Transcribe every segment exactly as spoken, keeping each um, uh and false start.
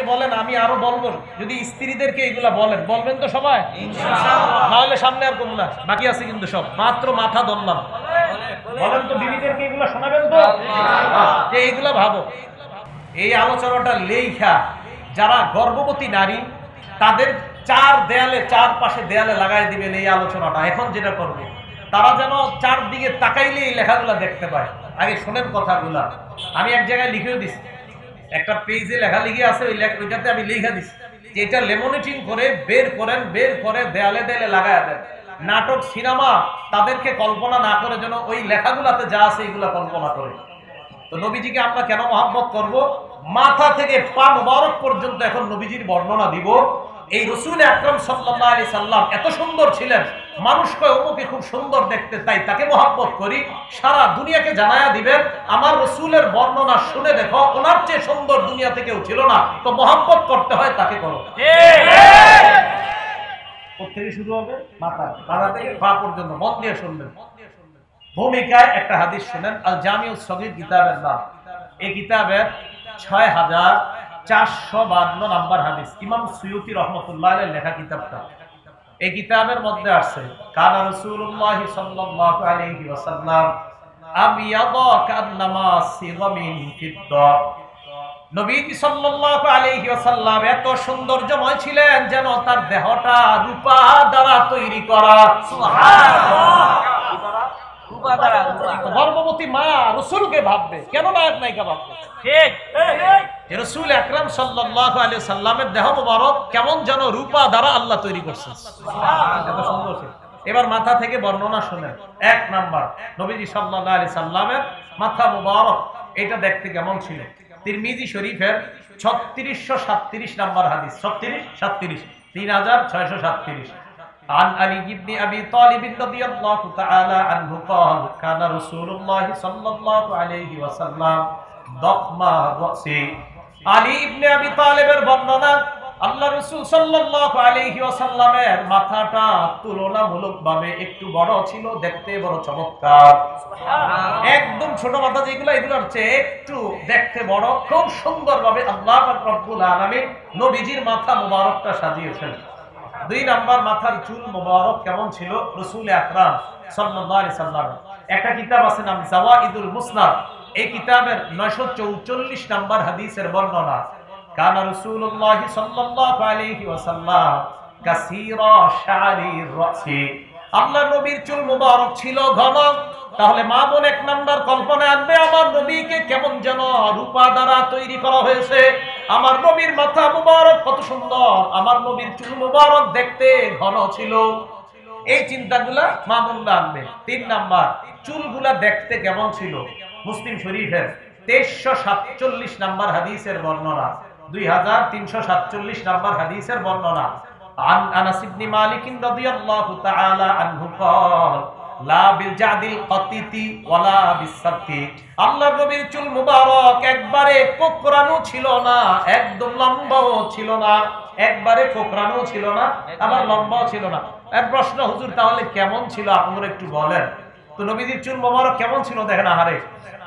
বলেন, আমি আরো বলবো। যদি স্ত্রীদেরকে এগুলা বলেন, বলবেন তো সবাই ইনশাআল্লাহ? নাহলে সামনে আর কম না, বাকি আছে কিন্তু সব, মাত্র মাথা ধরলাম। বলেন তো বিবিদেরকে এগুলা শোনাবেন তো, যে এইগুলা ভাবো। এই আলোচনাটা লেখা যারা গর্ভবতী নারী তাদের চার দেয়ালে, চার পাশে দেয়ালে লাগাই দিবেন এই আলোচনাটা। এখন যেটা করবে তারা যেন চারদিকে তাকাইলে এই লেখাগুলা দেখতে পায়। আগে শোনেন কথাগুলা। আমি এক জায়গায় লিখেও দিচ্ছি, একটা পেজে লেখা লিখে আছে, ওই লেখাতে আমি লিখে দিচ্ছি যে এটা লেমনেটিং করে বের করেন, বের করে দেয়ালে দেয়ালে লাগাই দেন। নাটক, সিনেমা তাদেরকে কল্পনা না করে যেন ওই লেখাগুলাতে যা আছে এগুলা কল্পনা করে। তো নবীজিকে আমরা কেন মহব্বত করব? মাথা থেকে পা মোবারক পর্যন্ত এখন নবীজির বর্ণনা দিব। এই রাসূল আকরাম সাল্লাল্লাহু আলাইহি সাল্লাম এত সুন্দর ছিলেন, মানুষ কয় ওকে খুব সুন্দর দেখতে, তাই তাকে মহব্বত করি। সারা দুনিয়াকে জানায়া দিবেন আমার রাসূলের বর্ণনা শুনে দেখো, ওনার চেয়ে সুন্দর দুনিয়াতে কেউ ছিল না। তো মহব্বত করতে হয় তাকে করো। কোথেকে শুরু হবে? মাথা, মাথা থেকে পা পর্যন্ত মন দিয়ে শুনবেন। ভূমিকায় একটা হাদিস শুনেন, আল জামিউস সগীর কিতাবের নাম। এই কিতাবের ছয় হাজার চারশো বান্ন নাম্বার হাদিস, ইমাম সুয়ুতি রহমতুল্লাহ আলাইহি লেখা কিতাবটা। এই কিতাবের মধ্যে আছে কানা রাসূলুল্লাহ সাল্লাল্লাহু আলাইহি ওয়াসাল্লাম আবিয়াদা কান্নামা সিগামিন ফিদ্দা। নবীজি সাল্লাল্লাহু আলাইহি ওয়াসাল্লাম এত সৌন্দর্যময় ছিলেন যেন তার দেহটা রূপা দ্বারা তৈরি করা। সুবহানাল্লাহ। গর্ভবতী মা রাসূলকে ভাববে, কেন নায়ক নায়িকা ভাববে? ঠিক। রাসূল আকরাম সাল্লাল্লাহু আলাইহি সাল্লামের দেহ মোবারক কেমন যেন রূপা দ্বারা আল্লাহ তৈরি করছেন। সুবহানাল্লাহ। এবার মাথা থেকে বর্ণনা শুনেন। এক নাম্বার, নবীজি সাল্লাল্লাহু আলাইহি সাল্লামের মাথা মোবারক এটা দেখতে কেমন ছিল? তিরমিজি শরীফের ছত্রিশশো সাতত্রিশ নাম্বার হাদিস, ছত্রিশ সাতত্রিশ তিন হাজার ছয়শো সাতত্রিশ। عن علي بن أبي طالب رضي الله تعالى عنه قال كان رسول الله صلى الله عليه وسلم ضخم الرأس। আলী ইবনে আবি তালেবের বর্ণনা, আল্লাহ রাসূল সাল্লাল্লাহু আলাইহি ওয়াসাল্লামের মাথাটা তুলনামূলকভাবে একটু বড় ছিল, দেখতে বড় চমৎকার। একদম ছোট মাথা যেগুলো, এগুলোর চেয়ে একটু দেখতে বড়, খুব সুন্দরভাবে আল্লাহ রাব্বুল আলামিন নবীজির মাথা মোবারকটা সাজিয়েছেন। দুই নাম্বার, মাথার চুল মোবারক কেমন ছিল রাসূল আকরাম সাল্লাল্লাহু আলাইহি সাল্লাম। একটা কিতাব আছে নাম জাওয়াইদুল মুসনাদ, এই কিতাবের নয়শো চৌচল্লিশ নাম্বার হাদিসের বর্ণনা। কানা রাসূলুল্লাহ সাল্লাল্লাহু আলাইহি ওয়াসাল্লাম কাসীরা শা'রির রাসি। আল্লাহ নবীর চুল মোবারক ছিল ঘন। তাহলে মা বোন এক নাম্বার কল্পনা আনবে, আমার নবীকে কেমন যেন রূপা দ্বারা তৈরি করা হয়েছে। আমার নবীর মাথা মুবারক কত সুন্দর, আমার নবীর চুল মুবারক দেখতে ঘন ছিল। এই চিন্তাগুলা মা বোনরা আনবে। তিন নাম্বার, চুলগুলা দেখতে কেমন ছিল? মুসলিম শরীফের তেইশশো সাতচল্লিশ নাম্বার হাদিসের বর্ণনা, দুই হাজার তিনশো সাতচল্লিশ নাম্বার হাদিসের বর্ণনা। আন আনাস ইবনে মালিক রাদিয়াল্লাহু তাআলা আনহু قال লা বিল জাদিল কাতিতি ওয়ালা বিসাতি। আল্লাহর নবীর চুল মুবারক একবারে কোকড়ানো ছিল না, একদম লম্বাও ছিল না, একবারে কোকড়ানো ছিল না, আবার লম্বাও ছিল না। এর প্রশ্ন, হুজুর তাহলে কেমন ছিল আপনারা একটু বলেন তো। নবীর চুল মুবারক কেমন ছিল দেখেন। আহারে,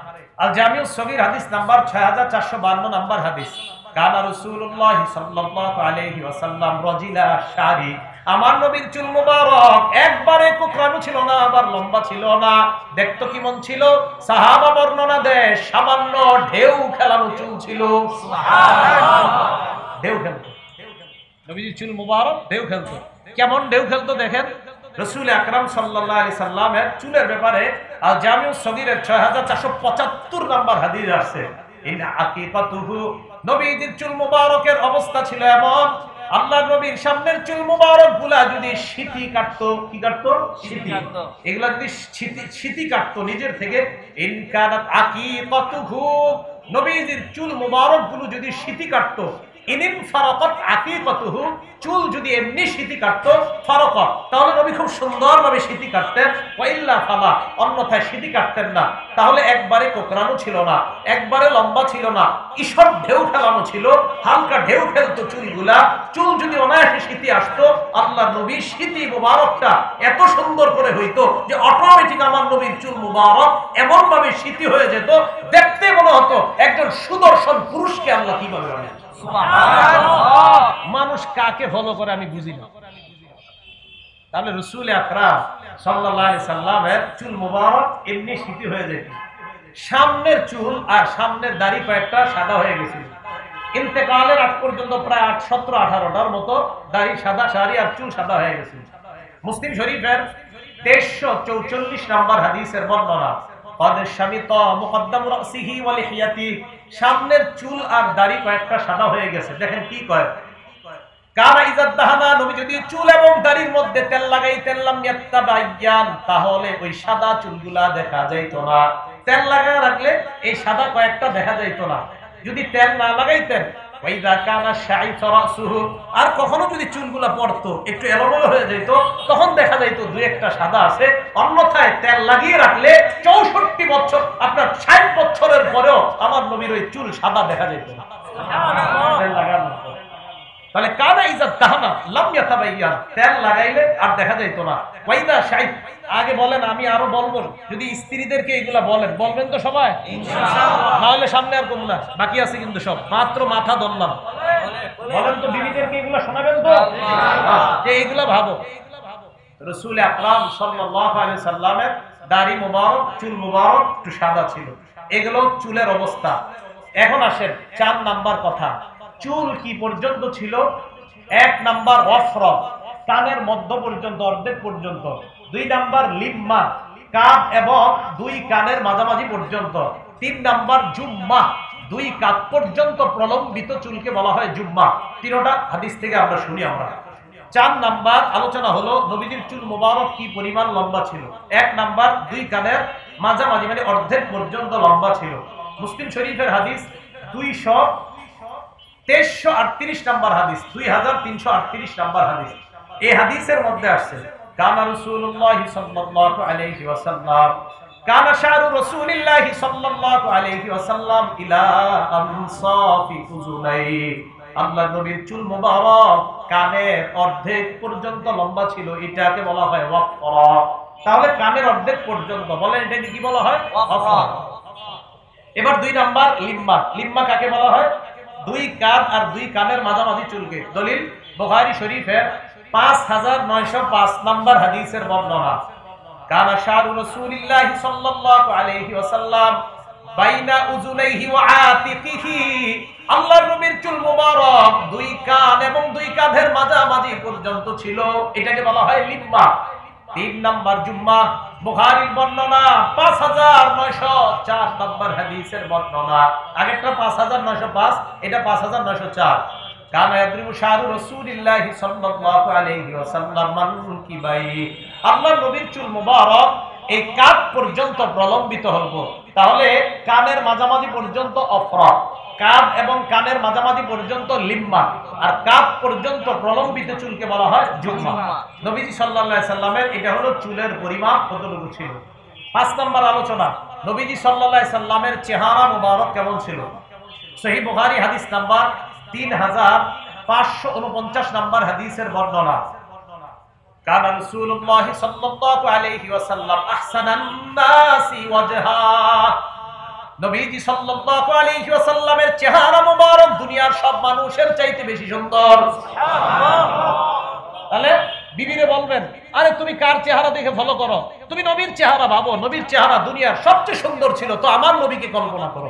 আল জামিউস সগীর হাদিস নাম্বার ছয় হাজার চারশো বান্ন নাম্বার হাদিস। কানা রাসূলুল্লাহ সাল্লাল্লাহু আলাইহি ওয়াসাল্লাম রাজিলা শারি। আমার নবীর চুল মুবারক একবারে কোকড়ানো ছিল না, আবার লম্বা ছিল না। দেখতো কেমন ছিল? সাহাবা বর্ণনা দেয় সামান্য ঢেউ খেলানো চুল ছিল। সুবহানাল্লাহ। ঢেউ খেলতো নবীর চুল মুবারক, ঢেউ খেলতো। কেমন ঢেউ খেলতো দেখেন। রাসূল আকরাম সাল্লাল্লাহু আলাইহি সাল্লামের চুলের ব্যাপারে আল জামিউস সগীরের ছয় হাজার চারশো পঁচাত্তর নাম্বার হাদিস আছে। ইন আকিকাতুহু, নবীজির চুল মুবারকের অবস্থা ছিল এমন, আল্লাহ নবীর সামনের চুল মুবারক গুলা যদি শীতি কাটতো, কি কাটতো? শীতি। এগুলা যদি শীতি শীতি কাটতো নিজের থেকে, ইন কানাত আকিকাতুহু, নবীজির চুল মুবারক গুলো যদি শীতি কাটতো, ইনিম ফারাকাত আকিকাতুহু, চুল যদি এমনি শীতি কাটতো, ফারাকাত, তাহলে নবী খুব সুন্দরভাবে শীতি কাটতেন। ওয়াইল্লা ফালা, অন্যথায় শীতি কাটতেন না। তাহলে একবারে কোকড়ানো ছিল না, একবারে লম্বা ছিল না, ঈষৎ ঢেউ খেলানো ছিল, হালকা ঢেউ খেলতো চুলগুলা। চুল যদি অনায়াসে শীতি আসতো, আল্লাহ নবীর শীতি মুবারকটা এত সুন্দর করে হইতো যে অটোমেটিক আমার নবীর চুল মুবারক এমন ভাবে শীতি হয়ে যেত, দেখতে মনে হতো একজন সুদর্শন পুরুষকে আল্লাহ কিভাবে বানিয়েছে। মানুষ কাকে ফলো করে আমি বুঝি না। তাহলে রাসূল আকরাম সাল্লাল্লাহু আলাইহি সাল্লামের চুল মুবারক এমনি সিটি হয়ে যেত, সামনের চুল আর সামনের দাড়ি কয়েকটা সাদা হয়ে গেছিল। ইন্তেকালের আগ পর্যন্ত প্রায় আট সতেরো আঠারোটার মতো দাড়ি সাদা, শাড়ি আর চুল সাদা হয়ে গেছিল। মুসলিম শরীফের তেইশশো চৌচল্লিশ নম্বর হাদিসের বর্ণনা, সামনের চুল আর দাড়ি কয়েকটা সাদা হয়ে গেছে। দেখেন কি কয়, কানা ইজাদ দাহানা, নবী যদি চুল এবং দাড়ির মধ্যে তেল লাগাইতেন লাম ইয়াত্তাবায়ান, তাহলে ওই সাদা চুলগুলা দেখা যাইত না। তেল লাগায় রাখলে এই সাদা কয়েকটা দেখা যাইত না। যদি তেল না লাগাইতেন ওয়াইদা কানা শাইফা রাসুহু, আর কখনো যদি চুলগুলা পড়তো একটু এলোমেলো হয়ে যেত, তখন দেখা যাইতো দুই একটা সাদা আছে। অন্যথায় তেল লাগিয়ে রাখলে চৌষট্টি বছর আপনার ষাট বছরের পরেও আমার নবীর ওই চুল সাদা দেখা যেত না। তেল লাগানোর পর তাহলে কানা ইজাদ দাহানা লাম ইয়াতাবায়ান, তেল লাগাইলে আর দেখা যাইতো না। ওয়াইদা শাইফ, আগে বলেন, আমি আরো বলবো, যদি স্ত্রীদেরকে এগুলা বলেন, বলবেন তো সবাই ইনশাআল্লাহ, না হলে সামনে আর কম না, বাকি আছে কিন্তু সব, মাত্র মাথা ধরলাম। বলেন তো বিবিদেরকে এগুলা শোনাবেন তো, যে এগুলা ভাবো। রাসূল আকরাম সাল্লাল্লাহু আলাইহি সাল্লামের দাড়ি মুবারক, চুল মুবারক একটু সাদা ছিল, এগুলো চুলের অবস্থা। এখন আসেন চার নাম্বার কথা, চুল কি পর্যন্ত ছিল? এক নাম্বার ওয়াফর, কানের মধ্য পর্যন্ত, অর্ধেক পর্যন্ত। দুই নাম্বার লিম্মা, কাঁধ এবং দুই কানের মাঝামাঝি পর্যন্ত। তিন নাম্বার জুম্মা, দুই কাঁধ পর্যন্ত প্রলম্বিত চুলকে বলা হয় জুম্মা। তিনটা হাদিস থেকে আমরা শুনি আমরা। চার নাম্বার আলোচনা হলো নবীজির চুল মুবারক কি পরিমাণ লম্বা ছিল। এক নাম্বার দুই কানের মাঝামাঝি মানে অর্ধেক পর্যন্ত লম্বা ছিল। মুসলিম শরীফের হাদিস দুইশো তেইশশো আটত্রিশ নাম্বার হাদিস, দুই হাজার তিনশো আটত্রিশ নাম্বার হাদিস। এই হাদিসের মধ্যে আসছে কানা রাসূলুল্লাহ সাল্লাল্লাহু আলাইহি ওয়াসাল্লাম, কানা শারু রাসূলিল্লাহ সাল্লাল্লাহু আলাইহি ওয়াসাল্লাম ইলা আনসাফি উযুনাই, আল্লাহর নবীর চুল মুবারক কানের অর্ধেক পর্যন্ত লম্বা ছিল, এটাকে বলা হয় ওয়াফরা। তাহলে কানের অর্ধেক পর্যন্ত, বলেন এটাকে কি বলা হয়? ওয়াফরা। এবার দুই নাম্বার লিম্মা, লিম্মা কাকে বলা হয়? দুই কাঁধ আর দুই কানের মাঝামাঝি চুলকে। দলিল বুখারী শরীফের পাঁচ হাজার নয়শো পাঁচ নাম্বার হাদিসের বর্ণনা, কানা শারু রাসূলিল্লাহি সাল্লাল্লাহু আলাইহি ওয়াসাল্লাম বাইনা উযুনাইহি ওয়া আতিকিহি, আল্লাহর নবীর চুল মুবারক দুই কান এবং দুই কাঁধের মাঝামাঝি পর্যন্ত ছিল, এটাকে বলা হয় লিম্মা। তিন নাম্বার জুম্মা, বুখারীর বর্ণনা পাঁচ হাজার নয়শো চার নাম্বার হাদিসের বর্ণনা। আগেরটা পাঁচ হাজার নয়শো পাঁচ, এটা পাঁচ হাজার নয়শো চার। কানা ইয়াদরিবু শারু রাসূলিল্লাহি সাল্লাল্লাহু আলাইহি ওয়াসাল্লাম মানকিবাই, আল্লাহর নবীর চুল মুবারক এই কাঁধ পর্যন্ত প্রলম্বিত হলো। তাহলে কানের মাঝামাঝি পর্যন্ত অফরা, কাঁধ এবং কানের মাঝামাঝি পর্যন্ত লিম্মা, আর কাঁধ পর্যন্ত প্রলম্বিত চুলকে বলা হয় জুম্মা। নবীজি সাল্লাল্লাহু আলাইহি সাল্লামের এটা হলো চুলের পরিমাপ কতটুকু ছিল। পাঁচ নম্বর আলোচনা, নবীজি সাল্লাল্লাহু আলাইহি সাল্লামের চেহারা মুবারক কেমন ছিল। সহিহ বুখারী হাদিস নাম্বার তিন হাজার পাঁচশো উনপঞ্চাশ নাম্বার হাদিসের বর্ণনা, কানা রাসূলুল্লাহ সাল্লাল্লাহু আলাইহি ওয়াসাল্লাম আহসানান নাসি ওয়াজহা, নবীজি সাল্লাল্লাহু আলাইহি ওয়াসাল্লামের চেহারা মুবারক দুনিয়ার সব মানুষের চাইতে বেশি সুন্দর। সুবহানাল্লাহ। তাহলে বিবিরে বলবেন, আরে তুমি কার চেহারা দেখে ফলো করো? তুমি নবীর চেহারা ভাবো, নবীর চেহারা দুনিয়ার সবচেয়ে সুন্দর ছিল, তো আমার নবীকে কল্পনা করো।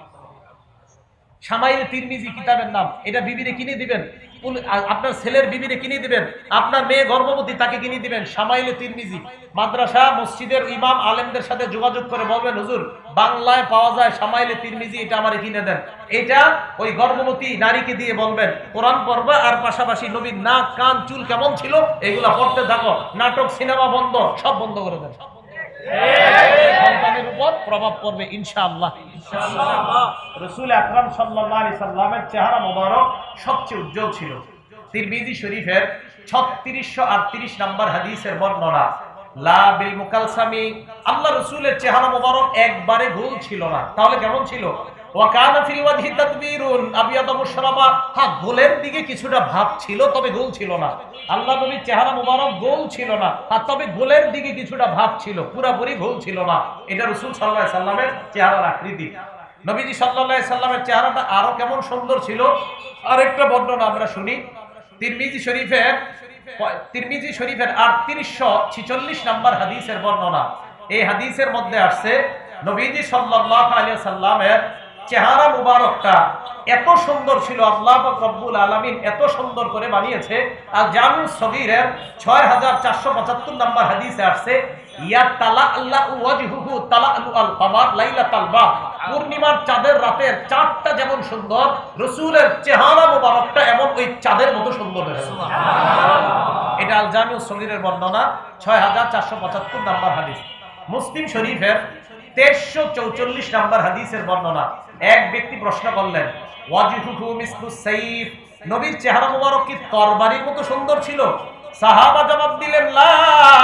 শামাইল তিরমিজি কিতাবের নাম, এটা বিবিরে কিনে দিবেন, আপনার ছেলের বিবিরে কিনে দিবেন, আপনার মেয়ে গর্ভবতী তাকে কিনে দিবেন। শামাইলে তিরমিজি, মাদ্রাসা মসজিদের ইমাম আলেমদের সাথে যোগাযোগ করে বলবেন, হুজুর বাংলায় পাওয়া যায় শামাইলে তিরমিজি, এটা আমারে কিনে দেন। এটা ওই গর্ভবতী নারীকে দিয়ে বলবেন কোরআন পড়বা, আর পাশাপাশি নবীর নাক কান চুল কেমন ছিল এগুলা পড়তে থাকো, নাটক সিনেমা বন্ধ, সব বন্ধ করে দেন। সন্তানের উপর প্রভাব পড়বে ইনশাআল্লাহ। রাসূল আকরাম সাল্লাল্লাহু আলাইহি সাল্লামের চেহারা মোবারক সবচেয়ে উজ্জ্বল ছিল। তিরমিজি শরীফের ছত্রিশশো আটত্রিশ নাম্বার হাদিসের বর্ণনা, লা বিল মুকালসামি, আল্লাহ রাসূলের চেহারা মোবারক একবারে গোল ছিল না। তাহলে কেমন ছিল? ওয়া কানা ফিল ওয়াজহি তাদবীরুন আবিয়াদু মুশরাবা, হ্যাঁ গোলের দিকে কিছুটা ভাব ছিল, তবে গোল ছিল না। আল্লাহ নবীর চেহারা মুবারক গোল ছিল না, আর তবে গোলের দিকে কিছুটা ভাব ছিল, পুরোপুরি গোল ছিল না। এটা রাসূল সাল্লাল্লাহু আলাইহি সাল্লামের চেহারার আকৃতি। নবীজি সাল্লাল্লাহু আলাইহি সাল্লামের চেহারাটা আরো কেমন সুন্দর ছিল আরেকটা বর্ণনা আমরা শুনি। তিরমিজি শরীফের তিরমিজি শরীফের আটত্রিশশো ছিচল্লিশ নম্বর হাদিসের বর্ণনা। এই হাদিসের মধ্যে আসছে নবীজি সাল্লাল্লাহু আলাইহি সাল্লামের চেহারা মুবারকটা এত সুন্দর ছিল, আল্লাহ পাক রব্বুল আলামিন এত সুন্দর করে বানিয়েছে। আর জামিউস সগীরের ছয় হাজার চারশো পঁচাত্তর নম্বর হাদিসে আসছে ইয়া তালা আল্লাহ ওয়াজহুহু তালাআলু আল কমার লাইলাতাল বাদ, পূর্ণিমার চাঁদের রাতের চাঁদটা যেমন সুন্দর, রাসূলের চেহারা মুবারকটা এমন ওই চাঁদের মতো সুন্দর হয়েছে। সুবহানাল্লাহ। এটা আল জামিউস সগীরের বর্ণনা, ছয় হাজার চারশো পঁচাত্তর নম্বর হাদিস। মুসলিম শরীফের তেইশশো চৌচল্লিশ নম্বর হাদিসের বর্ণনা। এক ব্যক্তি প্রশ্ন করলেন ওয়াজহুহু মিসলুস সাইফ, নবীর চেহারা মুবারক কি তরবারির মতো সুন্দর ছিল? সাহাবা জবাব দিলেন লা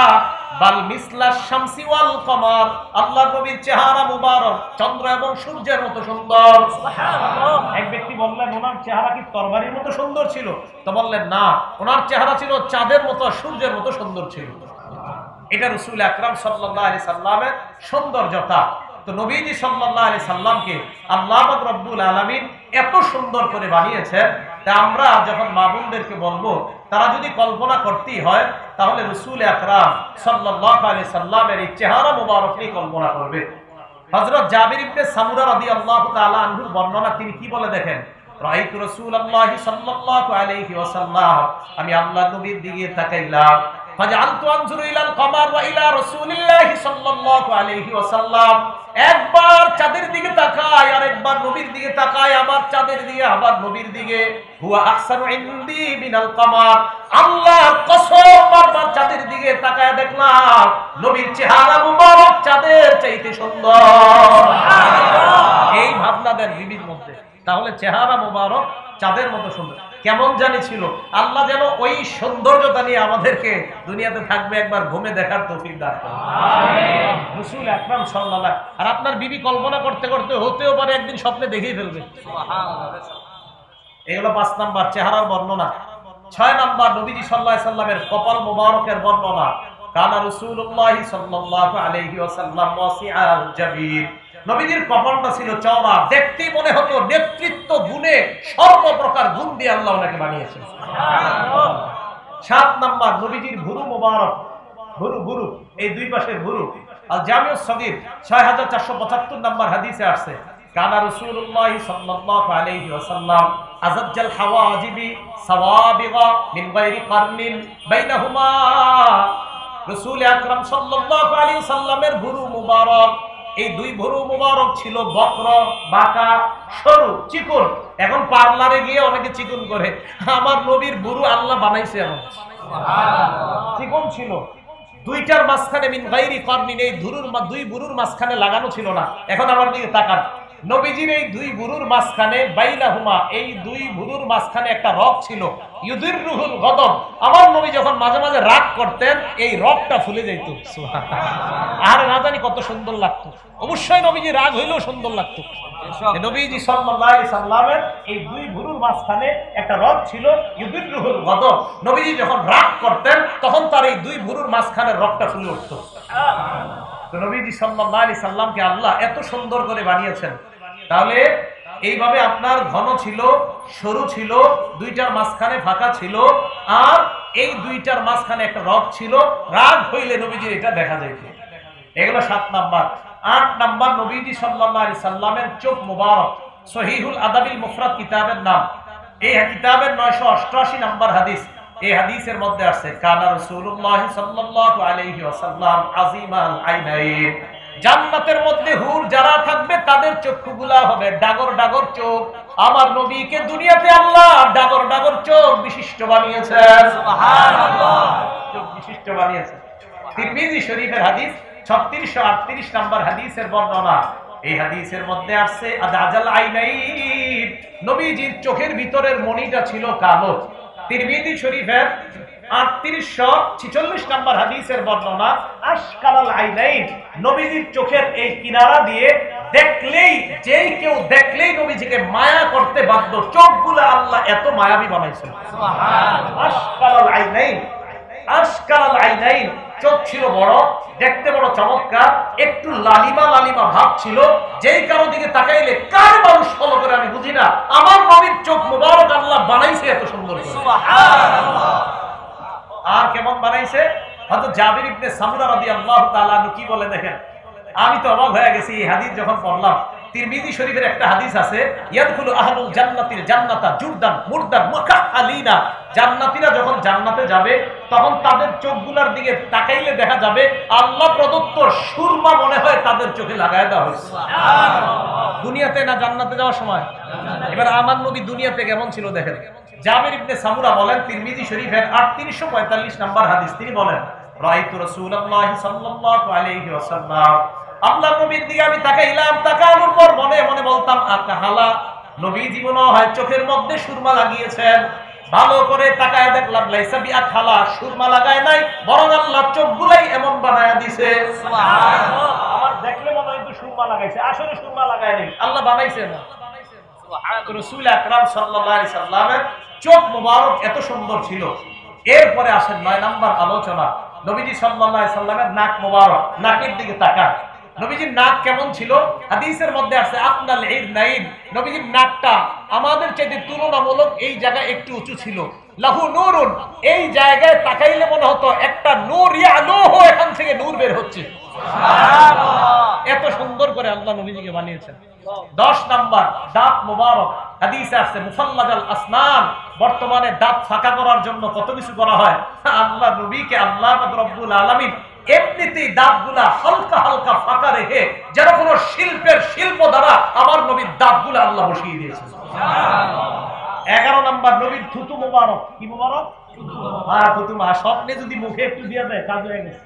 বাল মিসলাশ শামসি ওয়াল কমার, আল্লাহর নবীর চেহারা মুবারক চন্দ্র এবং সূর্যের মতো সুন্দর। সুবহানাল্লাহ। এক ব্যক্তি বললেন ওনার চেহারা কি তরবারির মতো সুন্দর ছিল? তো বললেন না, ওনার চেহারা ছিল চাঁদের মতো সূর্যের মতো সুন্দর ছিল। এটা রাসূল আকরাম সাল্লাল্লাহু আলাইহি সাল্লামের সৌন্দর্যতা। তো নবীজি সাল্লাল্লাহু আলাইহি সাল্লামকে আল্লাহ পাক রব্বুল আলামিন এত সুন্দর করে বানিয়েছেন, তা আমরা যখন মা বোনদেরকে বলবো তারা যদি কল্পনা করতেই হয় তাহলে রাসূল আকরাম সাল্লাল্লাহু আলাইহি সাল্লামের এই চেহারা মুবারক নিয়ে কল্পনা করবে। হযরত জাবির ইবনে সামুরা রাদিয়াল্লাহু তাআলা আনহুর বর্ণনা, তিনি কি বলে দেখেন, রাআইতু রাসূলুল্লাহ সাল্লাল্লাহু আলাইহি ওয়াসাল্লাম, আমি আল্লাহর নবীর দিকে তাকাইলাম, ফাজআলতু আনজুরু ইলাল কমার ওয়া ইলা রাসূলিল্লাহি সাল্লাল্লাহু আলাইহি ওয়াসাল্লাম, একবার চাঁদের দিকে তাকাই আর একবার নবীর দিকে তাকাই, আবার চাঁদের দিকে আবার নবীর দিকে। হুয়া আহসানু ইনদি মিনাল কমার, আল্লাহর কসম বারবার চাঁদের দিকে তাকায় দেখলাম নবীর চেহারা মুবারক চাঁদের চাইতে সুন্দর। সুবহানাল্লাহ। এই ভাবনা দেন বিবির মধ্যে, তাহলে চেহারা মুবারক চাঁদের মতো সুন্দর কেমন জানি ছিল। আল্লাহ যেন ওই সৌন্দর্যতা নিয়ে আমাদেরকে দুনিয়াতে থাকবে একবার ঘুমে দেখার তৌফিক দান করেন। আমিন। রাসূল আকরাম সাল্লাল্লাহু। আর আপনার বিবি কল্পনা করতে করতে হতেও পারে একদিন স্বপ্নে দেখেই ফেলবে। সুবহানাল্লাহ। এগুলো পাঁচ নাম্বার চেহারার বর্ণনা। ছয় নাম্বার নবীজি সাল্লাল্লাহু আলাইহি সাল্লামের কপাল মুবারকের বর্ণনা। কানা রাসূলুল্লাহ সাল্লাল্লাহু আলাইহি ওয়াসাল্লাম ওয়াসিআল জাবির, নবীজির কপালটা ছিল চওড়া, দেখতেই মনে হতো নেতৃত্ব গুণে সর্বপ্রকার গুণ দিয়ে আল্লাহ ওনাকে বানিয়েছেন। সুবহানাল্লাহ। সাত নাম্বার নবীজির ভুরু মুবারক, ভুরু ভুরু এই দুই পাশের ভুরু। আল জামিউস সগীর ছয় হাজার চারশো পঁচাত্তর নম্বর হাদিসে আসছে কানা রাসূলুল্লাহ সাল্লাল্লাহু আলাইহি ওয়াসাল্লাম আযাজ্জাল হাওয়াজিবি সাওয়াবিগা মিন গায়রি কারনিন বাইনাহুমা, রাসূল আকরাম সাল্লাল্লাহু আলাইহি ওয়াসাল্লামের ভুরু মুবারক, এই দুই ভুরু মুবারক ছিল বক্র, বাঁকা, সরু, চিকন। এখন পার্লারে গিয়ে অনেকে চিকন করে, আমার নবীর ভুরু আল্লাহ বানাইছে এমন সুবহানাল্লাহ চিকন ছিল। দুইটার মাঝখানে মিন গায়রি কারনিন, এই দুরুর দুই ভুরুর মাঝখানে লাগানো ছিল না। এখন আমার দিকে তাকান, নবীজির এই দুই ভুরুর মাঝখানে বাইনাহুমা, এই দুই ভুরুর মাঝখানে একটা রগ ছিল, ইউদিররুহুল গদব। আমার নবী যখন মাঝে মাঝে রাগ করতেন এই রগটা ফুলে যেত। সুবহানাল্লাহ। আর না জানি কত সুন্দর লাগতো। অবশ্যই নবীজি রাগ হইলেও সুন্দর লাগতো। নবীজি সাল্লাল্লাহু আলাইহি সাল্লামের এই দুই ভুরুর মাঝখানে একটা রগ ছিল, ইউদিররুহুল গদব। নবীজি যখন রাগ করতেন তখন তার এই দুই ভুরুর মাঝখানে রগটা ফুলে উঠতো। তো নবীজি সাল্লাল্লাহু আলাইহি সাল্লামকে আল্লাহ এত সুন্দর করে বানিয়েছেন। তাহলে এইভাবে আপনার ঘন ছিল, সরু ছিল, দুইটার মাঝখানে ফাঁকা ছিল, আর এই দুইটার মাঝখানে একটা রগ ছিল। রাগ হইলে নবীজির এটা দেখা যাইত। এগুলো সাত নাম্বার। আট নাম্বার নবীজি সাল্লাল্লাহু আলাইহি সাল্লামের চোখ মুবারক। সহিহুল আদাবিল মুফরাদ কিতাবের নাম। এই কিতাবের নয়শো অষ্টআশি নাম্বার হাদিস। এই হাদিসের মধ্যে আছে কানা রাসূলুল্লাহ সাল্লাল্লাহু আলাইহি ওয়াসাল্লাম আযীমাল আইনাইন, জান্নাতের মধ্যে হুর যারা থাকবে তাদের চক্ষুগুলা হবে ডাগর ডাগর চোখ। আমার নবীকে দুনিয়াতে আল্লাহ ডাগর ডাগর চোখ বিশিষ্ট বানিয়েছেন। সুবহানাল্লাহ। চোখ বিশিষ্ট বানিয়েছেন। তিরমিজি শরীফের হাদিস ছত্রিশশো আটত্রিশ নম্বর হাদিসের বর্ণনা। এই হাদিসের মধ্যে আছে আদাজাল আইনাইন, নবীজির চোখের ভিতরের মণিটা ছিল কালো। তিরমিজি শরীফের আটত্রিশশো ছিচল্লিশ নম্বর হাদিসের বর্ণনা আশকালাল আইনাইন, নবীজির চোখের এই কিনারা দিয়ে দেখলেই, যেই কেউ দেখলেই নবীজিকে মায়া করতে বাধ্য। চোখগুলো আল্লাহ এত মায়াবী বানাইছেন। সুবহানাল্লাহ। আশকালাল আইনাইন, আশকালাল আইনাইন, চোখ ছিল বড়, দেখতে বড় চমৎকার, একটু লালিমা লালিমা ভাব ছিল, যেই কারো দিকে তাকাইলে কার মানুষ ফলো করে আমি বুঝি না, আমার নবীর চোখ মুবারক আল্লাহ বানাইছে এত সুন্দর করে। সুবহানাল্লাহ। আর কেমন বানাইছে? হযরত জাবির ইবনে সামরা রাদিয়াল্লাহু তাআলা আনহু কি বলে দেখেন, আমি তো অবাক হয়ে গেছি এই হাদিস যখন পড়লাম। তিরমিজি শরীফের একটা হাদিস আছে, ইয়াদখুলু আহলুল জান্নাতিল জান্নাতা জুরদান মুরদান মুকাহহালিনা, জান্নাতীরা যখন জান্নাতে যাবে তখন তাদের চোখগুলোর দিকে তাকাইলে দেখা যাবে আল্লাহ প্রদত্ত সুরমা মনে হয় তাদের চোখে লাগায় দেওয়া হয়েছে। সুবহানাল্লাহ। দুনিয়াতে না জান্নাতে যাওয়ার সময়? এবার আমার নবী দুনিয়াতে কেমন ছিল দেখেন। জাবির ইবনে সামুরা বলেন, তিরমিজি শরীফের আটত্রিশশো পঁয়তাল্লিশ নম্বর হাদিস, তিনি বলেন, রাআইতু রাসূলুল্লাহ সাল্লাল্লাহু আলাইহি ওয়াসাল্লাম, আল্লাহর নবীর দিকে আমি তাকাইলাম, তাকানোর পর মনে মনে বলতাম আকাহালা, নবী জীবন হয় চোখের মধ্যে সুরমা লাগিয়েছেন। ভালো করে তাকায় দেখলাম লাইসা বি আখালা, সুরমা লাগায় নাই, বরং আল্লাহ চোখগুলাই এমন বানায়া দিয়েছে। সুবহানাল্লাহ। আমার দেখলে মনে হয় তো সুরমা লাগাইছে, আসলে সুরমা লাগায় নাই, আল্লাহ বানাইছে না। সুবহানাল্লাহ। রাসূল আকরাম সাল্লাল্লাহু আলাইহি সাল্লামের চোখ মুবারক এত সুন্দর ছিল। এরপরে আসেন নয় নাম্বার আলোচনা, নবীজি সাল্লাল্লাহু আলাইহি সাল্লামের নাক মুবারক, নাকের দিকে তাকান। নবীজির নাক কেমন ছিল? হাদিসের মধ্যে আছে আপনাল ইরনাইন, নবীজির নাকটা আমাদের চাইতে তুলনামূলক এই জায়গায় একটু উঁচু ছিল। লাহু নূরুন, এই জায়গায় তাকাইলে মনে হতো একটা নূর ইয়ালুহু, এখান থেকে নূর বের হচ্ছে। সুবহানাল্লাহ। এত সুন্দর করে আল্লাহ নবীজিকে বানিয়েছেন। দশ নাম্বার দাঁত মুবারক, হাদিসে আছে মুফাল্লাদাল আসনান, বর্তমানে দাঁত ফাঁকা করার জন্য কত কিছু করা হয়, আল্লাহ নবীকে আল্লাহ রাব্বুল আলামিন এমনিতেই দাঁতগুলা হালকা হালকা ফাঁকা রেখে যেন কোনো শিল্পের শিল্প দ্বারা আমার নবীর দাঁতগুলা আল্লাহ বসিয়ে দিয়েছেন। এগারো নাম্বার নবীর থুতু মুবারক। কি মুবারক? হ্যাঁ, থুতু। মা স্বপ্নে যদি মুখে একটু দিয়ে দেয় কাজ হয়ে গেছে।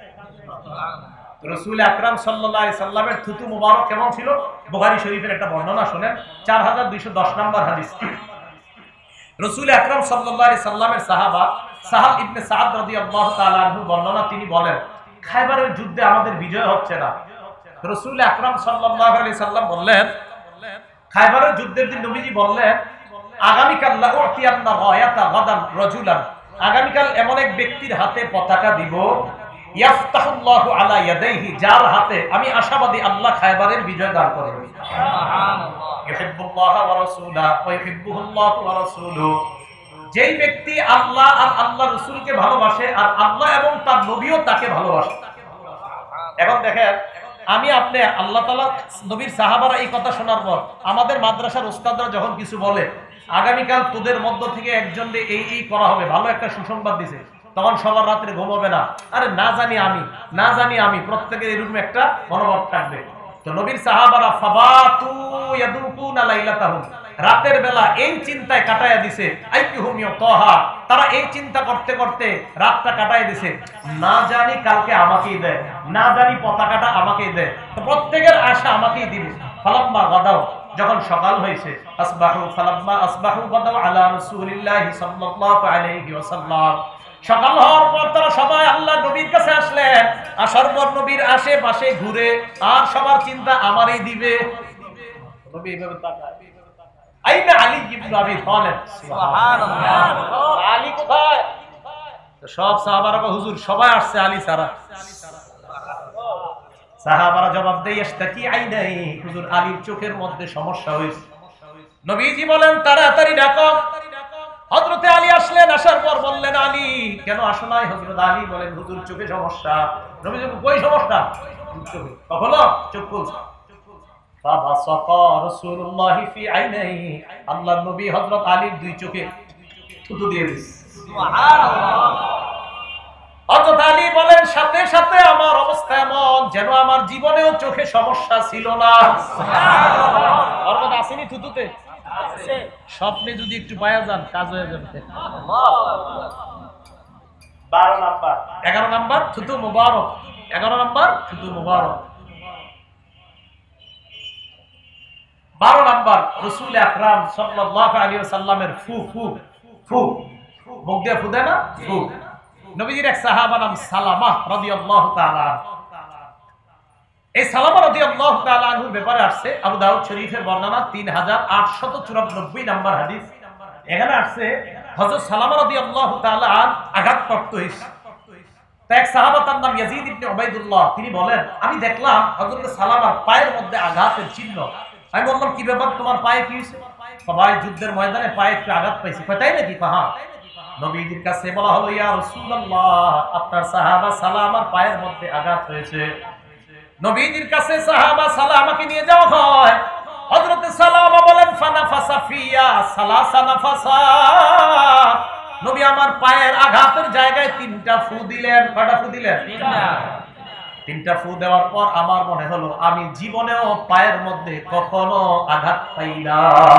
রাসূল আকরাম সাল্লাল্লাহু আলাইহি সাল্লামের থুতু মুবারক কেমন ছিল? বুখারী শরীফের একটা বর্ণনা শুনেন, চার হাজার দুইশো দশ নম্বর হাদিস। রাসূল আকরাম সাল্লাল্লাহু আলাইহি সাল্লামের সাহাবা সাহাল ইবনে সাদ রাদিয়াল্লাহু তাআলা আনহু বর্ণনা, তিনি বলেন, খায়বারের যুদ্ধে আমাদের বিজয় হচ্ছে না। রাসূল আকরাম সাল্লাল্লাহু আলাইহি সাল্লাম বললেন, খায়বারের যুদ্ধের দিন নবীজি বললেন, আগামীকাল লা উতিয়ান্না রায়াতা গাদান রাজুলান, আগামীকাল এমন এক ব্যক্তির হাতে পতাকা দিব, ইয়াফতাহুল্লাহু আলা ইয়াদাইহি, যার হাতে আমি আশাবাদী আল্লাহ খায়বারের বিজয় দান করবেন। সুবহানাল্লাহ। ইউহিব্বুল্লাহ ওয়া রাসূলুহু ওয়া ইউহিব্বুহুল্লাহু ওয়া রাসূলুহু, যেই ব্যক্তি আল্লাহ আর আল্লাহ রাসূলকে ভালোবাসে আর আল্লাহ এবং তার নবীও তাকে ভালোবাসে। এখন দেখেন, আমি আপনি আল্লাহ তাআলা নবীর সাহাবারা এই কথা শোনার পর আমাদের মাদ্রাসার উস্তাদরা যখন কিছু বলে, আগামীকাল তোদের মধ্য থেকে একজনকে এই এই করা হবে, ভালো একটা সুসংবাদ দিছে, তখন সবার রাত্রে ঘুম হবে না, আরে না জানি আমি না জানি আমি প্রত্যেকের এরকম একটা মনোভাব থাকবে। তো নবীর সাহাবারা ফাবাতু ইয়াদুকুনা লাইলাতাহুম, রাতের বেলা এই চিন্তায় কাটায়া দিছে, আইকিহুম ইয়াতাহা, তারা এই চিন্তা করতে করতে রাতটা কাটায় দিছে, না জানি কালকে আমাকেই দেয়, না জানি পতাকাটা আমাকেই দেয়, তো প্রত্যেকের আশা আমাকেই দিবে। ফালাম্মা গাদাও, যখন সকাল হয়েছে, আসবাহু ফালাম্মা আসবাহু গাদাও আলা রাসূলিল্লাহি সাল্লাল্লাহু আলাইহি ওয়াসাল্লাম, সকাল হওয়ার পর তারা সবাই আল্লাহ নবীর কাছে আসলেন, আসার পর নবীর আশেপাশে ঘুরে আর সবার চিন্তা আমারই দিবে। নবী এইভাবে তাকায়, আইনা আলী ইবনে আবি তালেব, সুবহানাল্লাহ, আলী কোথায়? তো সব সাহাবারা হুজুর সবাই আসছে, আলী ছাড়া। সাহাবারা জবাব দেয়, ইশতাকি আইনাই, হুজুর আলীর চোখের মধ্যে সমস্যা হয়েছে। নবীজি বলেন, তাড়াতাড়ি ডাকো। হযরতে আলী আসলেন, আসার পর বললেন, আলী কেন আসো নাই? হযরত আলী বলেন, হুজুর চোখে সমস্যা। নবীজি কই সমস্যা? চোখে। কখনো চোখ খুলছে। ফাবাসাকা রাসূলুল্লাহি ফি আইনাইহি, আল্লাহর নবী হযরত আলীর দুই চোখে থুতু দিয়ে দিয়েছে। সুবহানাল্লাহ। হযরত আলী বলেন, সাথে সাথে আমার অবস্থা এমন যেন আমার জীবনেও চোখে সমস্যা ছিল না। সুবহানাল্লাহ। অর্থাৎ আসেনি থুতুতে, স্বপ্নে যদি একটু পায়া যান কাজ হয়ে যাবে। বারো নাম্বার এগারো নাম্বার থুতু মুবারক, এগারো নাম্বার থুতু মুবারক। বারো নাম্বার রাসূল আকরাম সাল্লাল্লাহু আলাইহি ওয়াসাল্লামের ফু ফু ফু, মুখ দিয়ে ফু দেয় না, ফু। নবীজির এক সাহাবা নাম সালামা রাদিয়াল্লাহু তাআলা, এই সালামা রাদিয়াল্লাহু তাআলা আনহুর ব্যাপারে আসছে আবু দাউদ শরীফের বর্ণনা তিন হাজার আটশত চুরানব্বই নম্বর হাদিস। এখানে আসছে হযরত সালামা রাদিয়াল্লাহু তাআলা আঘাতপ্রাপ্ত হয়েছে। এক সাহাবা তার নাম ইয়াজিদ ইবনে উবাইদুল্লাহ, তিনি বলেন আমি দেখলাম হযরত সালামার পায়ের মধ্যে আঘাতের চিহ্ন। আমি বললাম কি ব্যাপার, তোমার পায়ে কি হয়েছে? সবাই যুদ্ধের ময়দানে পায়ে একটু আঘাত পাইছে। তাই নাকি? হ্যাঁ। নবীজির কাছে বলা হলো ইয়া রাসূলুল্লাহ, আপনার সাহাবা সালামার পায়ের মধ্যে আঘাত হয়েছে। নবীজির কাছে সাহাবা সালামাকে নিয়ে যাওয়া হয়। হযরত সালামা বলেন ফানাফাসা ফিয়া সালাসা নাফাসাত, নবী আমার পায়ের আঘাতের জায়গায় তিনটা ফু দিলেন। কয়টা ফু দিলেন? তিনটা। তিনটা ফু দেওয়ার পর আমার মনে হলো আমি জীবনেও পায়ের মধ্যে কখনো আঘাত পাই না।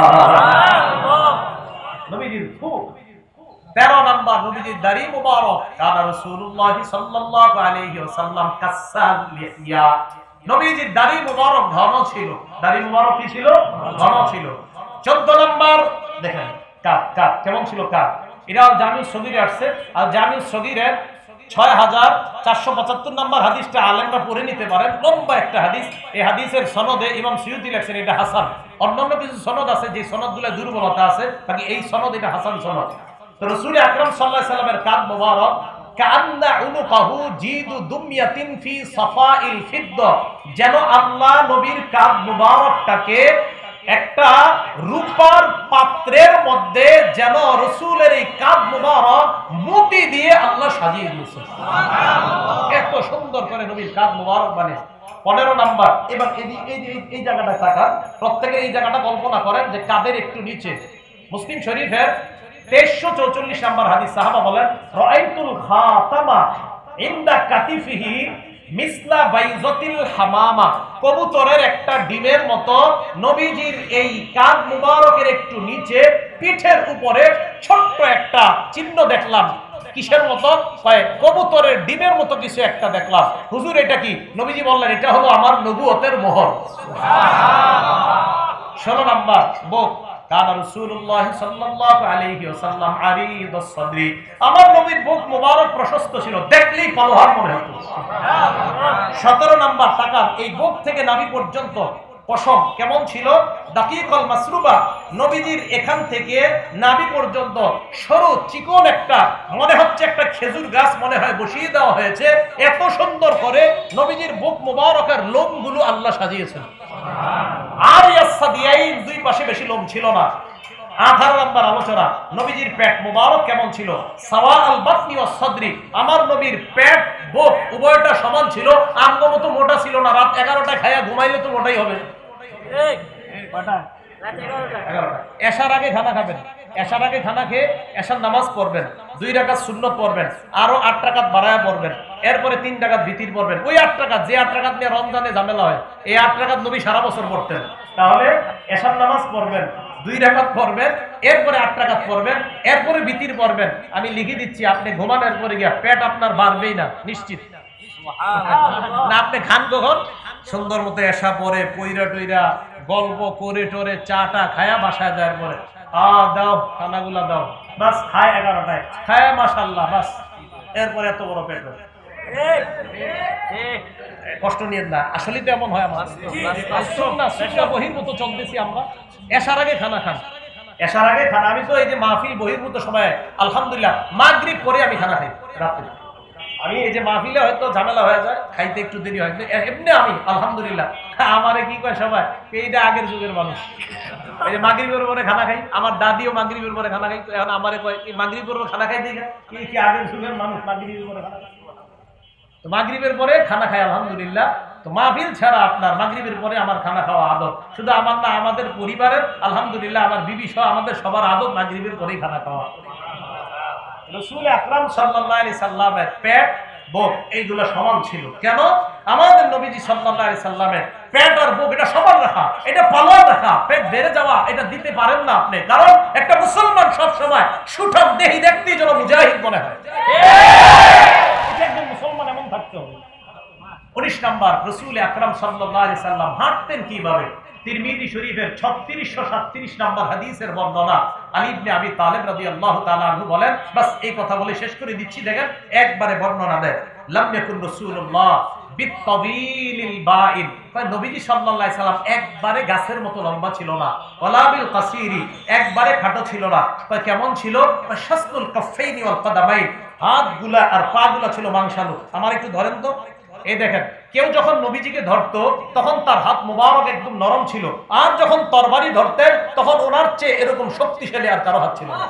নবীজির ফু। তেরো নাম্বার, নবীজির দাড়ি মুবারক। কানা রাসূলুল্লাহ সাল্লাল্লাহু আলাইহি ওয়াসাল্লাম কাসাল লিহিয়া, নবীজির দাড়ি মুবারক ঘন ছিল। দাড়ি মুবারক কি ছিল? ঘন ছিল। চোদ্দ নাম্বার দেখেন কাপ। কাপ কেমন ছিল? কাপ এটা জামিউস সগীরে আসছে। আর জামিউস সগীরের ছয় হাজার চারশো পঁচাত্তর নাম্বার হাদিসটা আলেমরা পড়ে নিতে পারেন, লম্বা একটা হাদিস। এই হাদিসের সনদে ইমাম সুয়ুতী লেখছেন এটা হাসান। অন্যান্য কিছু সনদ আছে যে সনদগুলো দুর্বলতা আছে, বাকি এই সনদ এটা হাসান সনদ। তো রাসূল আকরাম সাল্লাল্লাহু আলাইহি সাল্লামের কাঁধ মোবারক কান্না উনুকাহু জিদু দুমিয়াতিন ফি সাফাইল ফিদ্দা, যেন আল্লাহ নবীর কাঁধ মোবারকটাকে একটা রূপার পাত্রের মধ্যে যেন রাসূলের এই কাঁধ মোবারক মোতি দিয়ে আল্লাহ সাজিয়ে দিয়েছেন। এত সুন্দর করে নবীর কাঁধ মোবারক বানিয়ে। পনেরো নাম্বার, এবার এই জায়গাটা তাকান, প্রত্যেকে এই জায়গাটা কল্পনা করেন যে কাঁধের একটু নিচে। মুসলিম শরীফের তেইশশো চৌচল্লিশ নাম্বার হাদিস, সাহাবা বলেন রাআইতুল খাতামা ইনদা কাতিফিহি মিসলা বাইজাতিল হামামা, কবুতরের একটা ডিমের মতো নবীজির এই কাঁধ মুবারকের একটু নিচে পিঠের উপরে ছোট্ট একটা চিহ্ন দেখলাম। কিসের মতো? কবুতরের ডিমের মতো কিছু একটা দেখলাম। হুজুর এটা কি? নবীজি বললেন এটা হলো আমার নবুয়তের মোহর। ষোলো নাম্বার, বুক। কানা রাসূলুল্লাহ সাল্লাল্লাহু আলাইহি ওয়াসাল্লাম আরিদাস সাদরি, আমার নবীর বুক মোবারক প্রশস্ত ছিল, দেখলেই পালোহার মনে হতো। সতেরো নাম্বার, তাকান এই বুক থেকে নাভি পর্যন্ত পশম কেমন ছিল? দাকিকাল মাসরুবা, নবীজির এখান থেকে নাভি পর্যন্ত সরু চিকন একটা, মনে হচ্ছে একটা খেজুর গাছ মনে হয় বসিয়ে দেওয়া হয়েছে। এত সুন্দর করে নবীজির বুক মোবারকের লোমগুলো আল্লাহ সাজিয়েছেন। আর ইয়াসাদিয়াইন, দুই পাশে বেশি লোম ছিল না। আঠারো নম্বর আলোচনা, নবীজির পেট মোবারক কেমন ছিল? সাওয়া আল বাতনি ওয়াস সাদরি, আমার নবীর পেট বুক উভয়টা সমান ছিল, আমগো মতো মোটা ছিল না। রাত এগারোটা খায়া ঘুমাইলে তো মোটাই হবে। এশার আগে খানা খাবেন, এশার আগে খানা খেয়ে এশার নামাজ পড়বেন, দুই রাকাত সুন্নত পড়বেন, আরো আট রাকাত বাড়ায়া পড়বেন, এরপরে তিন রাকাত ভিতির পড়বেন। ওই আট রাকাত, যে আট রাকাত নিয়ে রমজানে ঝামেলা হয়, এই আট রাকাত নবী সারা বছর পড়তেন। তাহলে এশার নামাজ পড়বেন, দুই রাকাত পড়বেন, এরপরে আট রাকাত পড়বেন, এরপরে ভিতির পড়বেন। আমি লিখে দিচ্ছি, আপনি ঘুমানোর পরে গিয়া পেট আপনার বাড়বেই না, নিশ্চিত না। আপনি খান কখন? সুন্দর মতো এসা পরে পইরা টইরা গল্প করে টোরে চাটা খায়া বাসায় দেওয়ার পরে আ দাও খানাগুলা দাও, বাস খায় এগারোটায় খায় মাশাআল্লাহ, বাস এরপরে এত বড় পেট। কষ্ট নিয়ে না, আসলে তো এমন হয়। আমার বহির্ভূত চলতেছি আমরা, এসার আগে খানা খান, এসার আগে খানা। আমি তো এই যে মাহফিল বহির্ভূত সময় আলহামদুলিল্লাহ মাগরিব করে আমি খানা খাই রাত্রে। আমি এই যে মাহফিলে হয়তো ঝামেলা হয়ে যায়, খাইতে একটু দেরি হয়, এমনি আমি আলহামদুলিল্লাহ। আমারে কি কয় সবাই, এইটা আগের যুগের মানুষ। এই যে মাগরিবের পরে খানা খাই, আমার দাদিও মাগরিবের পরে খানা খাই, তো এখন আমারে কয় মাগরিবের পরে খানা খাই দিই, কি আগের যুগের মানুষ মাগরিবের পরে খানা খাই। তো মাগরিবের পরে খানা খাই আলহামদুলিল্লাহ। তো মাহফিল ছাড়া আপনার মাগরিবের পরে আমার খানা খাওয়া আদত, শুধু আমার না, আমাদের পরিবারের আলহামদুলিল্লাহ, আমার বিবি সহ আমাদের সবার আদত মাগরিবের পরেই খানা খাওয়া। রাসূল আকরাম সাল্লাল্লাহু আলাইহি সাল্লামের পেট বুক এইগুলো সমান ছিল। কেন? আমাদের নবীজি সাল্লাল্লাহু আলাইহি সাল্লামের পেট আর বুক এটা সমান রাখা, এটা পালন রাখা। পেট বেড়ে যাওয়া এটা দিতে পারেন না আপনি, কারণ একটা মুসলমান সব সময় সুঠাম দেহি দেখতেই যেন মুজাহিদ মনে হয়। এটা একজন মুসলমান এমন থাকতে হবে। উনিশ নাম্বার, রাসূল আকরাম সাল্লাল্লাহু আলাইহি সাল্লাম হাঁটতেন কিভাবে? তিরমিজি শরীফের ছত্রিশশো সাতত্রিশ নম্বর হাদিসের বর্ণনা। আলী ইবনে আবি তালেব রাদিয়াল্লাহু তাআলা আনহু বলেন, বাস এই কথা বলে শেষ করে দিচ্ছি, দেখেন একবারে বর্ণনা দেয়। লাম ইয়াকুন রাসূলুল্লাহ বিত্তাবিলিল বাইন, তাই নবীজি সাল্লাল্লাহু আলাইহি সাল্লাম একবারে গাছের মতো লম্বা ছিল না, ওয়ালা বিল কাসিরি, একবারে খাটো ছিল না। তাই কেমন ছিল? শাসনুল কাফাইনি ওয়াল কাদামাইন, হাতগুলা আর পাগুলা ছিল মাংসালু। আমার একটু ধরেন তো, এই দেখেন, কেউ যখন নবীজিকে ধরতো তখন তার হাত মুবারক একদম নরম ছিল, আর যখন তরবারি ধরতেন তখন ওনার চেয়ে এরকম শক্তিশালী আর কারো হাত ছিল না।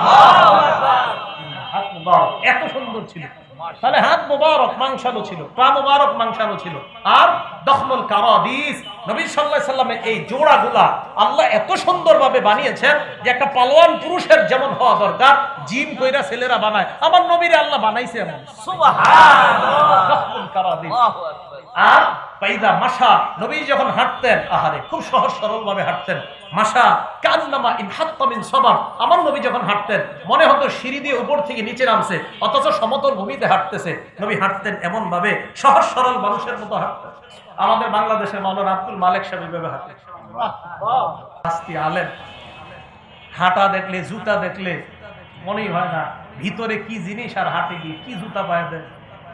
হাত মুবারক এত সুন্দর ছিল। তাহলে হাত মুবারক মাংসালো ছিল, পা মুবারক মাংসালো ছিল। আর দখমুল কারাদিস, নবী সাল্লাল্লাহু আলাইহি সাল্লামের এই জোড়াগুলা আল্লাহ এত সুন্দরভাবে বানিয়েছেন যে একটা পালোয়ান পুরুষের যেমন হওয়া দরকার, জিম কইরা ছেলেরা বানায়, আমার নবীরে আল্লাহ বানাইছে এমন। সুবহানাল্লাহ, দখমুল কারাদিস। আর পাইদা মাশা, নবী যখন হাঁটতেন, আহারে খুব সহজ সরল ভাবে হাঁটতেন। মাশা কান্নামা ইন হাত্তা মিন সাবার, আমার নবী যখন হাঁটতেন মনে হতো সিঁড়ি দিয়ে উপর থেকে নিচে নামছে, অথচ সমতল ভূমিতে হাঁটতেছে। নবী হাঁটতেন এমন ভাবে সহজ সরল মানুষের মতো হাঁটতেন। আমাদের বাংলাদেশের মাওলানা আব্দুল মালিক সাহেব এইভাবে হাঁটতেন। শাস্তি আলেম, হাঁটা দেখলে, জুতা দেখলে মনেই হয় না ভিতরে কি জিনিস, আর হাঁটে গিয়ে কি জুতা পায় দেয়।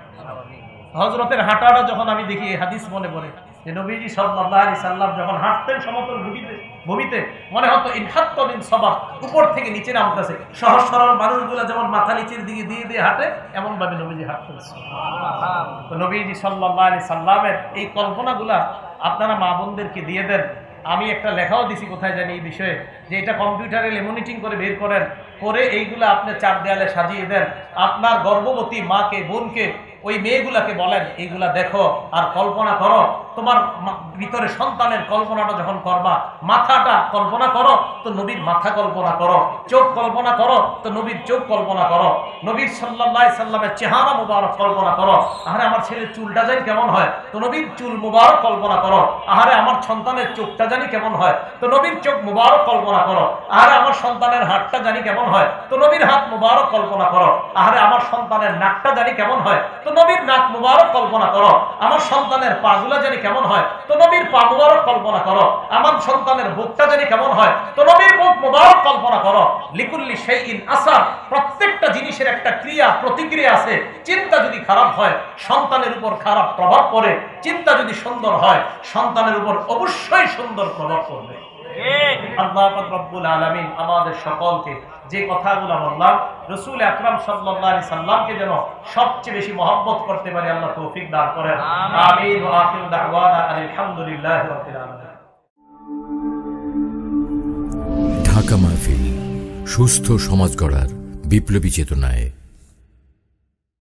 হযরতের হাঁটাটা যখন আমি দেখি, হাদিস মনে পড়ে যে নবীজি সাল্লাল্লাহু আলাইহি সাল্লাম যখন হাঁটতেন সমতল ভূমিতে ভূমিতে মনে হতো ইনহাত্তা মিন সাবা, উপর থেকে নিচে নামতেছে। সহজ সরল মানুষগুলো যেমন মাথা নিচের দিকে দিয়ে দিয়ে হাঁটে, এমন ভাবে নবীজি হাঁটতেন। তো নবীজি সাল্লাল্লাহু আলাইহি সাল্লামের এই কল্পনাগুলা আপনারা মা বোনদেরকে দিয়ে দেন। আমি একটা লেখাও দিছি কোথায় জানি এই বিষয়ে, যে এটা কম্পিউটারে লেমিনেটিং করে বের করেন, করে এইগুলা আপনি চার দেয়ালে সাজিয়ে দেন। আপনার গর্ভবতী মাকে, বোনকে, ওই মেয়েগুলাকে বলেন এইগুলা দেখো আর কল্পনা করো। তোমার ভিতরে সন্তানের কল্পনাটা যখন করবা, মাথাটা কল্পনা করো তো নবীর মাথা কল্পনা করো, চোখ কল্পনা করো তো নবীর চোখ কল্পনা করো, নবীর সাল্লাল্লাহু আলাইহি সাল্লামের চেহারা মুবারক কল্পনা করো। আহারে আমার ছেলের চুলটা জানি কেমন হয়, তো নবীর চুল মুবারক কল্পনা করো। আহারে আমার সন্তানের চোখটা জানি কেমন হয়, তো নবীর চোখ মুবারক কল্পনা করো। আহারে আমার সন্তানের হাতটা জানি কেমন হয়, তো নবীর হাত মুবারক কল্পনা করো। আহারে আমার সন্তানের নাকটা জানি কেমন হয়, তো নবীর নাক মুবারক কল্পনা করো। আমার সন্তানের পাগুলা জানি কেমন হয়, তো নবীর পা মুবারক কল্পনা করো। আমার সন্তানের বুকটা জানি কেমন হয়, তো নবীর বুক মুবারক কল্পনা করো। লিকুল্লি শাইইন আসার, প্রত্যেকটা জিনিসের একটা ক্রিয়া প্রতিক্রিয়া আছে। চিন্তা যদি খারাপ হয় সন্তানের উপর খারাপ প্রভাব পড়ে, চিন্তা যদি সুন্দর হয় সন্তানের উপর অবশ্যই সুন্দর প্রভাব পড়বে। আল্লাহ পাক রব্বুল আলামিন আমাদের সকলকে যে কথাগুলো বললাম, রাসূল আকরাম সাল্লাল্লাহু আলাইহি সাল্লামকে যেন সবচেয়ে বেশি মহব্বত করতে পারি আল্লাহ তৌফিক দান করেন। আমিন। ওয়া আখিরু দাওয়ানা আলহামদুলিল্লাহি রাব্বিল আলামিন। ঢাকা মাহফিল, সুস্থ সমাজ গড়ার বিপ্লবী চেতনায়।